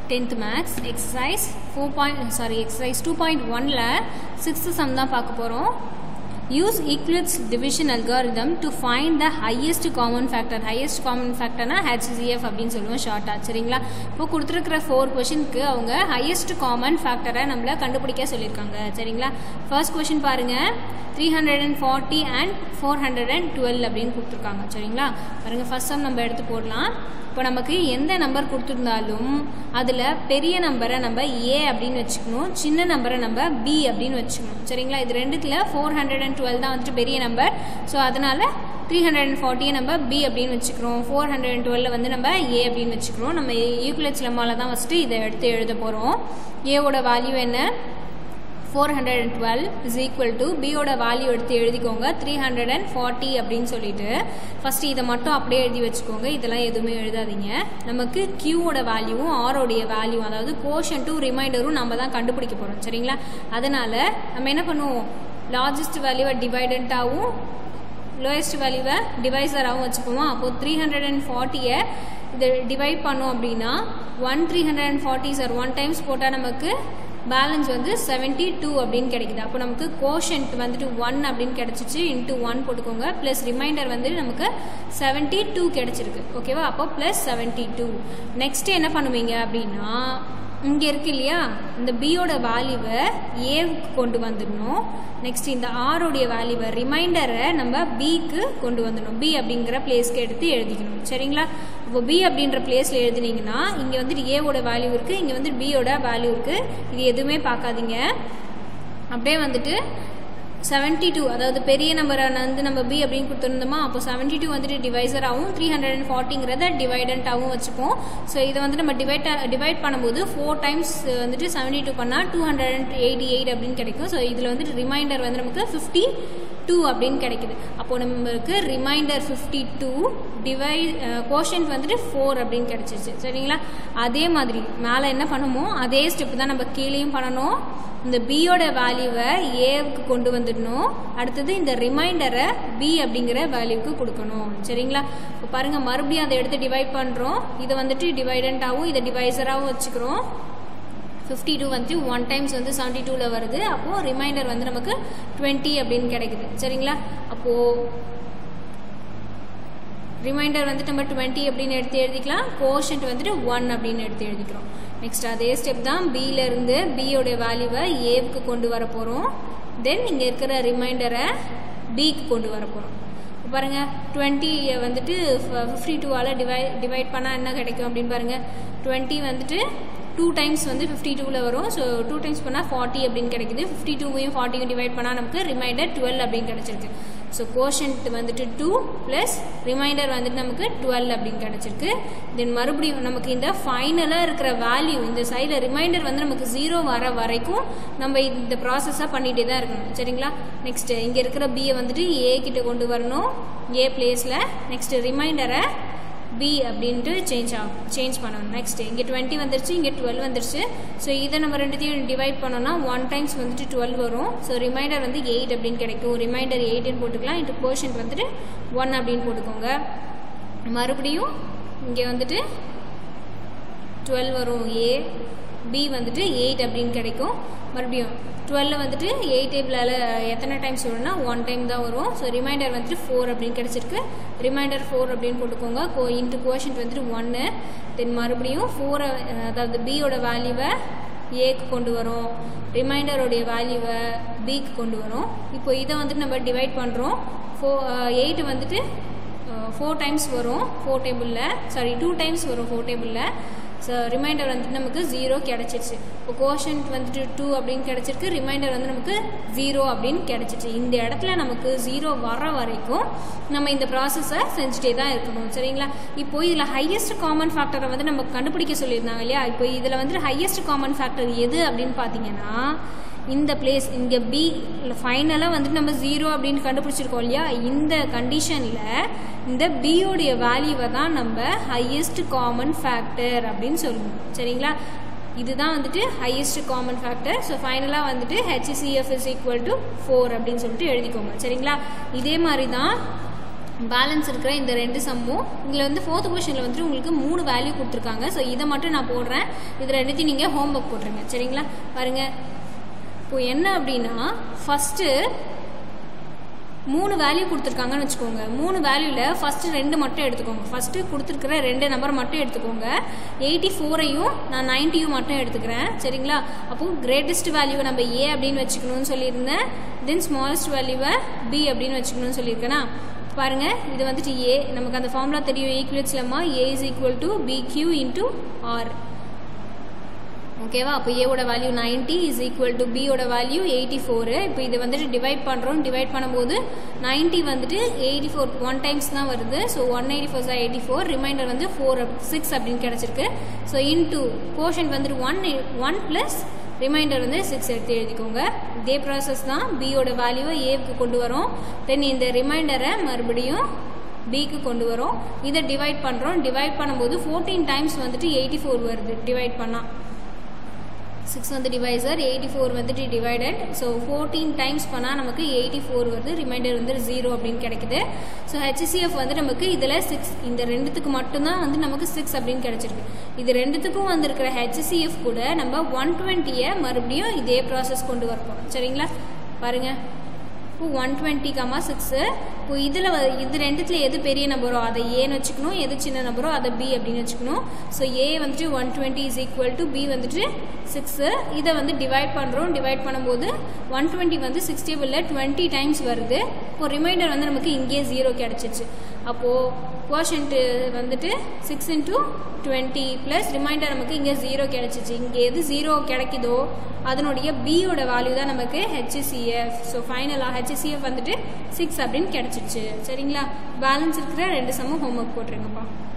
10th max exercise 2.1 ல 6th sum தான் பார்க்க போறோம். Use Euclid's division algorithm to find the highest common factor. Highest common factor na HCF அப்படினு சொல்லுவோம் ஷார்ட்டா. சரிங்களா? இப்போ கொடுத்திருக்கிற 4 क्वेश्चनக்கு அவங்க highest common factor நம்மள கண்டுபிடிக்க சொல்லிருக்காங்க. சரிங்களா? first question பாருங்க. 340 and 412 அப்படினு கொடுத்திருக்காங்க. சரிங்களா? பாருங்க first sum நம்ம எடுத்து போடலாம். இப்போ நமக்கு எந்த நம்பர் கொடுத்திருந்தாலும் அதுல பெரிய நம்பரை நம்ம A அப்படினு வெச்சுக்கணும், சின்ன நம்பரை நம்ம B அப்படினு வெச்சுக்கணும். சரிங்களா? இது ரெண்டுத்துல 412 தான் வந்து பெரிய நம்பர். சோ அதனால 340 நம்ம B அப்படினு வெச்சுக்கிறோம். 412 வந்து நம்ம A அப்படினு வெச்சுக்கிறோம். நம்ம யூக்ளிட்ஸ் லெம்மால தான் ஃபர்ஸ்ட் இத எடுத்து எழுத போறோம். A ஓட வேல்யூ என்ன? 412 is equal to B ஓட வேல்யூ எடுத்து எழுதிக்கோங்க 340 அப்படின்னு சொல்லிட்டு ஃபர்ஸ்ட் இத மட்டும் அப்படியே எழுதி வெச்சுக்கோங்க. இதெல்லாம் எதுவுமே எழுதாதீங்க. நமக்கு Q ஓட வேல்யூவும் R ஓட வேல்யூ அதாவது கோஷன்ட்டும் ரிமைண்டரும் நம்ம தான் கண்டுபிடிக்க போறோம். சரிங்களா? அதனால நம்ம என்ன பண்ணுவோம்? லார்ஜஸ்ட் வேல்யூவை டிவைடண்டாவும் லோயஸ்ட் வேல்யூவை டிவைசராவும் வச்சுப்போம். அப்போ 340 இத டிவைட் பண்ணோம் அப்படினா 340 சார் 1 டைம்ஸ் போட்டா நமக்கு பேலன்ஸ் வந்து 72 அப்படின்னு கிடைக்குது. அப்போ நமக்கு கோஷன்ட் வந்துட்டு 1 அப்படின்னு கிடைச்சிச்சு. இன்ட்டு 1 போட்டுக்கோங்க. ப்ளஸ் ரிமைண்டர் வந்து நமக்கு 72 கிடைச்சிருக்கு. ஓகேவா? அப்போ ப்ளஸ் 72. நெக்ஸ்ட் என்ன பண்ணுவீங்க அப்படின்னா இங்க இருக்கு இல்லையா இந்த B ஓட வேல்யூவை Aவுக்கு கொண்டு வந்துடணும். நெக்ஸ்ட் இந்த R உடைய வேல்யூவை ரிமைண்டரை நம்ம Bக்கு கொண்டு வந்துடணும். B அப்படிங்கிற பிளேஸ்க்கு எடுத்து எழுதிக்கணும். சரிங்களா? இப்போ B அப்படின்ற பிளேஸ்ல எழுதினீங்கன்னா இங்க வந்து A ஓட வேல்யூ இருக்கு, இங்க வந்து B ஓட வேல்யூ இருக்கு. இது எதுவுமே பார்க்காதீங்க. அப்படியே வந்துட்டு 72 அதாவது பெரிய நம்பரை வந்து நம்ம B அப்படின்னு கொடுத்துருந்தோமா அப்போ 72 வந்துட்டு டிவைசர் ஆகும் 340ங்கிறத டிவைடண்ட் ஆகும் வச்சுப்போம். ஸோ இதை வந்து நம்ம டிவைட் பண்ணும்போது 4 டைம்ஸ் வந்துட்டு 72 பண்ணால் 288 அப்படின்னு கிடைக்கும். ஸோ இதில் வந்துட்டு ரிமைண்டர் வந்து நமக்கு 52 அப்படின்னு கிடைக்குது. அப்போ நமக்கு ரிமைண்டர் 52 கோஷன்ட் வந்துட்டு 4 அப்படின்னு கிடைச்சிருச்சு. சரிங்களா? அதே மாதிரி மேலே என்ன பண்ணுமோ அதே ஸ்டெப் தான் நம்ம கீழேயும் பண்ணணும். இந்த B ஓட வேல்யூவை Aவுக்கு கொண்டு வந்துடணும். அடுத்தது இந்த ரிமைண்டரை B அப்படிங்கிற வேல்யூக்கு கொடுக்கணும். சரிங்களா? இப்போ பாருங்க மறுபடியும் அதை எடுத்து டிவைட் பண்றோம். இதை வந்துட்டு டிவைடண்டாகவும் இதை டிவைசராகவும் வச்சுக்கிறோம். 52 வந்து 1 டைம்ஸ் வந்து 72ல வருது. அப்போ ரிமைண்டர் வந்து நமக்கு 20 அப்படின்னு கிடைக்குது. சரிங்களா? அப்போ ரிமைண்டர் வந்துட்டு நம்ம 20 அப்படின்னு எடுத்து எழுதிக்கலாம். கோஷன்ட் வந்துட்டு 1 அப்படின்னு எடுத்து எழுதிக்கிறோம். நெக்ஸ்ட் அதே ஸ்டெப் தான் Bல இருந்து B ஓட வேல்யூவை Aவுக்கு கொண்டு வர போறோம். தென் இங்க இருக்கிற ரிமைண்டரை Bக்கு கொண்டு வர போறோம். பாருங்க 20 வந்துட்டு 52ஆல டிவைட் பண்ணா என்ன கிடைக்கும் அப்படின்னு பாருங்க. 20 வந்துட்டு 2 டைம்ஸ் வந்து 52ல வரும். ஸோ 2 டைம்ஸ் பண்ணால் 40 அப்படின்னு கிடைக்குது. 52வையும் 40யும் டிவைட் பண்ணால் நமக்கு ரிமைண்டர் 12 அப்படின்னு கிடைச்சிருக்கு. ஸோ கோஷன்ட் வந்துட்டு 2 ப்ளஸ் ரிமைண்டர் வந்துட்டு நமக்கு 12 அப்படின்னு கிடைச்சிருக்கு. தென் மறுபடியும் நமக்கு இந்த ஃபைனலாக இருக்கிற வேல்யூ இந்த சைடில் ரிமைண்டர் வந்து நமக்கு 0 வர வரைக்கும் நம்ம இந்த ப்ராசஸாக பண்ணிகிட்டே தான் இருக்கணும். சரிங்களா? நெக்ஸ்ட் இங்கே இருக்கிற பியை வந்துட்டு A கிட்ட கொண்டு வரணும். A பிளேஸில் நெக்ஸ்ட் ரிமைண்டரை B அப்படின்ட்டு சேஞ்ச் பண்ணணும். நெக்ஸ்ட் இங்கே 20 வந்துருச்சு, இங்கே 12 வந்துருச்சு. ஸோ இதை நம்ம ரெண்டுத்தையும் டிவைட் பண்ணோம்னா 1 டைம்ஸ் வந்துட்டு 12 வரும். ஸோ ரிமைண்டர் வந்து 8 அப்படின்னு கிடைக்கும். ரிமைண்டர் 8ன்னு போட்டுக்கலாம். இன்ட்டு கோஷன்ட் வந்துட்டு 1 அப்படின்னு போட்டுக்கோங்க. மறுபடியும் இங்கே வந்துட்டு 12 வரும். A B வந்துட்டு 8 அப்படின்னு கிடைக்கும். மறுபடியும் 12 வந்துட்டு 8 டேபிளால் எத்தனை டைம்ஸ் வரும்னா 1 டைம் தான் வரும். ஸோ ரிமைண்டர் வந்துட்டு 4 அப்படின்னு கிடைச்சிருக்கு. ரிமைண்டர் 4 அப்படின்னு போட்டுக்கோங்க. இன்ட்டு கோஷன்ட் வந்துட்டு 1. தென் மறுபடியும் 4 அதாவது B ஓட வேல்யூவை Aக்கு கொண்டு வரும். ரிமைண்டருடைய வேல்யூவை Bக்கு கொண்டு வரும். இப்போ இதை வந்துட்டு நம்ம டிவைட் பண்ணுறோம். 8 வந்துட்டு 4 டைம்ஸ் வரும் 4 டேபிளில். சாரி 2 டைம்ஸ் வரும் 4 டேபிளில். ஸோ ரிமைண்டர் வந்துட்டு நமக்கு 0 கிடைச்சிருச்சு. இப்போ கோஷன்ட் வந்துட்டு 2 அப்படின்னு கிடைச்சிருக்கு. ரிமைண்டர் வந்து நமக்கு 0 அப்படின்னு கிடைச்சிருச்சு. இந்த இடத்துல நமக்கு 0 வர வரைக்கும் நம்ம இந்த ப்ராசஸை செஞ்சுட்டே தான் இருக்கணும். சரிங்களா? இப்போ இதில் ஹையஸ்ட் காமன் ஃபேக்டரை வந்து நம்ம கண்டுபிடிக்க சொல்லியிருந்தாங்க இல்லையா? இப்போ இதில் வந்துட்டு ஹையஸ்ட் காமன் ஃபேக்டர் எது அப்படின்னு பார்த்தீங்கன்னா இந்த பிளேஸ் இங்கே B ஃபைனலாக வந்துட்டு நம்ம 0 அப்படின்னு கண்டுபிடிச்சிருக்கோம் இல்லையா? இந்த கண்டிஷனில் இந்த B உடைய வேல்யூவை தான் நம்ம ஹையஸ்ட் காமன் ஃபேக்டர் அப்படின்னு சொல்லுவோம். சரிங்களா? இதுதான் வந்துட்டு ஹையஸ்ட் காமன் ஃபேக்டர். ஸோ ஃபைனலாக வந்துட்டு HCF is equal to 4 அப்படின்னு சொல்லிட்டு எழுதிக்கோங்க. சரிங்களா? இதே மாதிரி தான் பேலன்ஸ் இருக்கிற இந்த 2 சம்மும் இதில் வந்து 4th கொஷனில் வந்துட்டு உங்களுக்கு 3 வேல்யூ கொடுத்துருக்காங்க. ஸோ இதை மட்டும் நான் போடுறேன். இது ரெண்டுத்தையும் நீங்கள் ஹோம்ஒர்க் போட்டுருங்க. சரிங்களா? பாருங்கள், இப்போ என்ன அப்படின்னா ஃபஸ்ட்டு 3 வேல்யூ கொடுத்துருக்காங்கன்னு வச்சுக்கோங்க. 3 வேல்யூவில் ஃபஸ்ட்டு 2 மட்டும் எடுத்துக்கோங்க. ஃபஸ்ட்டு கொடுத்துருக்கிற 2 நம்பர் மட்டும் எடுத்துக்கோங்க. 84ஐயும் நான் 90யும் மட்டும் எடுத்துக்கிறேன். சரிங்களா? அப்போது கிரேட்டஸ்ட் வேல்யூவை நம்ம ஏ அப்படின்னு வச்சுக்கணும்னு சொல்லியிருந்தேன். தென் ஸ்மாலஸ்ட் வேல்யூவை பி அப்படின்னு வச்சுக்கணும்னு சொல்லியிருக்கேன்னா, பாருங்கள், இது வந்துட்டு ஏ. நமக்கு அந்த ஃபார்முலா தெரியும், Euclid's lemma A is equal to B Q into R. ஓகேவா? அப்போ ஏவோட வேல்யூ 90 இஸ் ஈக்குவல் டு பியோட வேல்யூ 84. இப்போ இது வந்துட்டு டிவைட் பண்ணுறோம். டிவைட் பண்ணும்போது 90 வந்துட்டு 84 1 டைம்ஸ் தான் வருது. ஸோ 184 84, ரிமைண்டர் வந்து 6 அப்படின்னு கிடச்சிருக்கு. ஸோ இன்டூ கோஷன்ட் வந்துட்டு 1 ப்ளஸ் ரிமைண்டர் வந்து 6 எடுத்து எழுதிக்கோங்க. இதே ப்ராசஸ் தான் பியோட வேல்யூவை ஏவுக்கு கொண்டு வரோம். தென் இந்த ரிமைண்டரை மறுபடியும் பிக்கு கொண்டு வரோம். இதை டிவைட் பண்ணுறோம். டிவைட் பண்ணும்போது 14 டைம்ஸ் வந்துட்டு 84 வருது. டிவைட் பண்ணால் 6 வந்து டிவைசர், 84 வந்துட்டு டிவைடட். ஸோ 14 டைம்ஸ் பண்ணால் நமக்கு 84 வருது. ரிமைண்டர் வந்து 0 அப்படின்னு கிடைக்குது. ஸோ ஹெச்சிசிஎஃப் வந்து நமக்கு இதில் 6, இந்த ரெண்டுத்துக்கு மட்டும்தான் வந்து நமக்கு 6 அப்படின்னு கிடைச்சிருக்கு. இது ரெண்டுத்துக்கும் வந்துருக்கிற ஹெச்சிசிஎஃப் கூட நம்ம 120 மறுபடியும் இதே ப்ராசஸ் கொண்டு வரப்போம். சரிங்களா? பாருங்கள், இப்போ 120, 6. இப்போ இதில் இது ரெண்டுத்தில் எது பெரிய நம்பரோ அதை ஏன்னு வச்சுக்கணும், எது சின்ன நம்பரோ அதை பி அப்படின்னு வச்சுக்கணும். ஸோ ஏ வந்துட்டு 120 இஸ் ஈக்குவல் டு பி வந்துட்டு 6. இதை வந்து டிவைட் பண்ணுறோம். டிவைட் பண்ணும்போது 120 வந்து 6 டேபிளில் 20 டைம்ஸ் வருது. இப்போ ரிமைண்டர் வந்து நமக்கு இங்கே 0 கிடச்சிச்சு. அப்போது கோஷன்ட்டு வந்துட்டு 6 இன்ட்டு 20 ப்ளஸ் ரிமைண்டர் நமக்கு இங்கே 0 கிடச்சிச்சு. இங்கே எது 0 கிடைக்குதோ அதனுடைய பியோட வேல்யூ தான் நமக்கு ஹெச்சிசிஎஃப். ஸோ ஃபைனலாக ஹெச்சிசிஎஃப் வந்துட்டு 6 அப்படின்னு கிடச்சிச்சு. சரிங்களா? பேலன்ஸ் இருக்கிற 2 சம்மும் ஹோம்ஒர்க் போட்டுருங்கப்பா.